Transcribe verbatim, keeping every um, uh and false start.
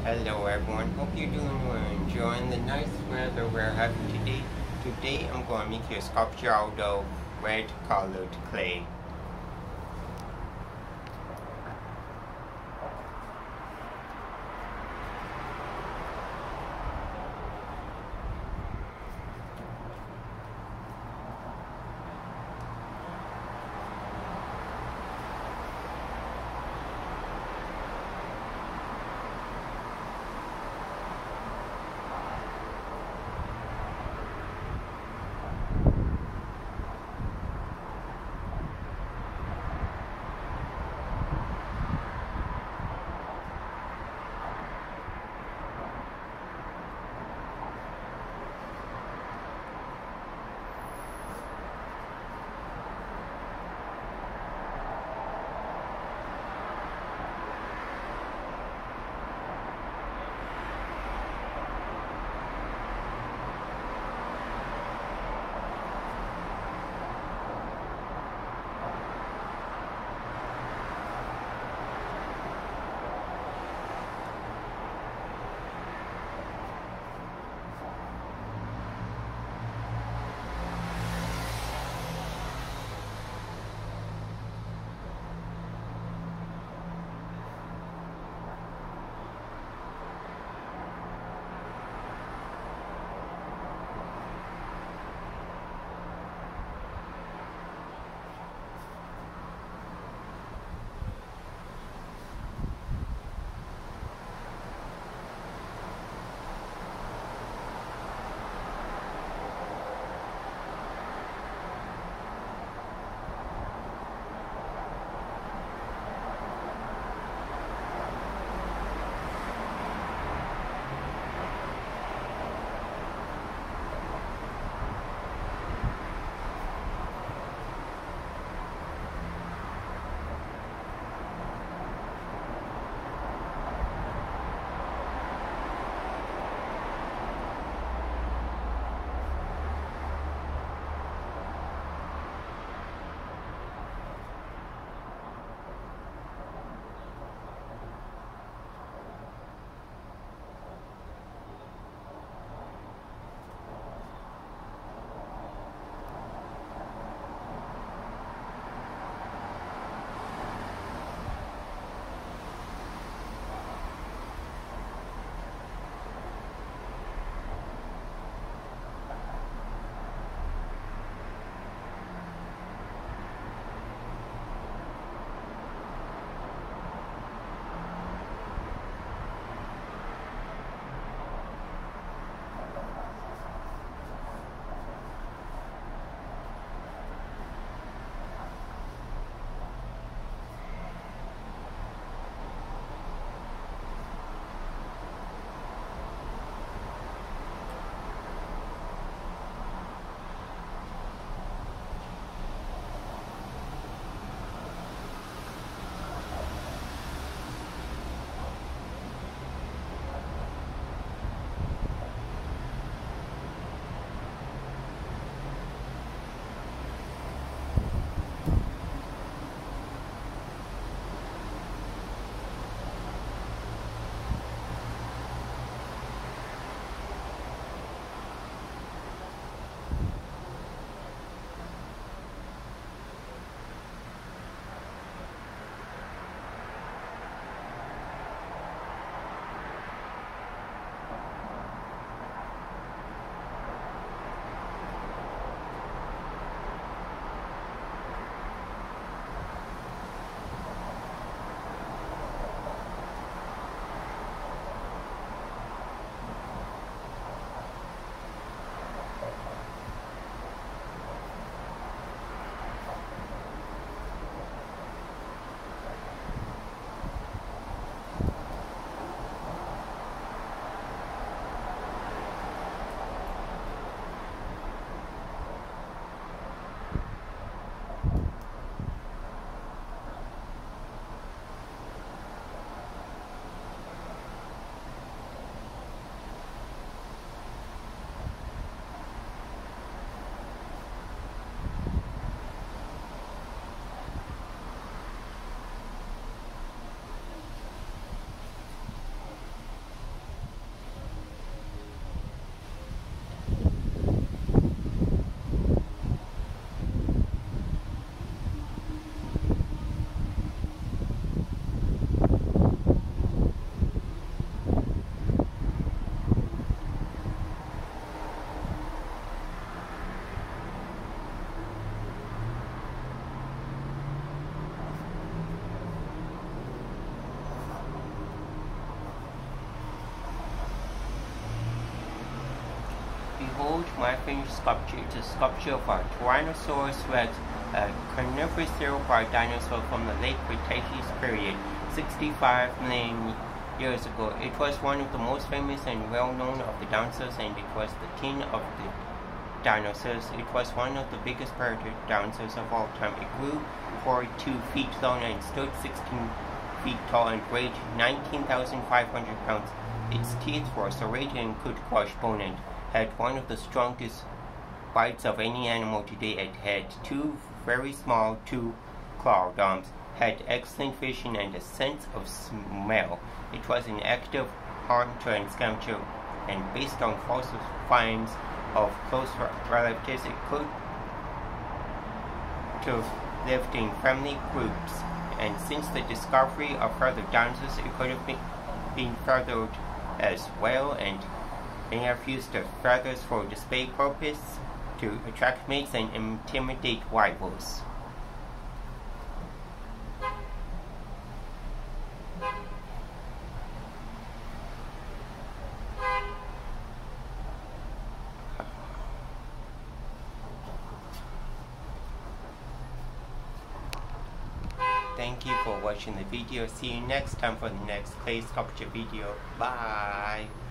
Hello everyone, hope you're doing well, enjoying the nice weather we're having today. Today I'm going to make you a sculpture out of red colored clay. behold my finished sculpture. It's a sculpture of a Tyrannosaurus rex, a carnivorous theropod dinosaur from the late Cretaceous period, sixty-five million years ago. It was one of the most famous and well-known of the dinosaurs, and it was the king of the dinosaurs. It was one of the biggest predator dinosaurs of all time. It grew forty-two feet long and stood sixteen feet tall and weighed nineteen thousand five hundred pounds. Its teeth were serrated and could crush bone, and had one of the strongest bites of any animal today. It had two very small two clawed arms, had excellent vision and a sense of smell. It was an active hunter and scavenger, and based on fossil finds of close relatives, it could have lived in family groups, and since the discovery of further dinosaurs, it could have been, been feathered as well, and may have used the feathers for display purpose to attract mates and intimidate rivals. Thank you for watching the video. See you next time for the next clay sculpture video. Bye!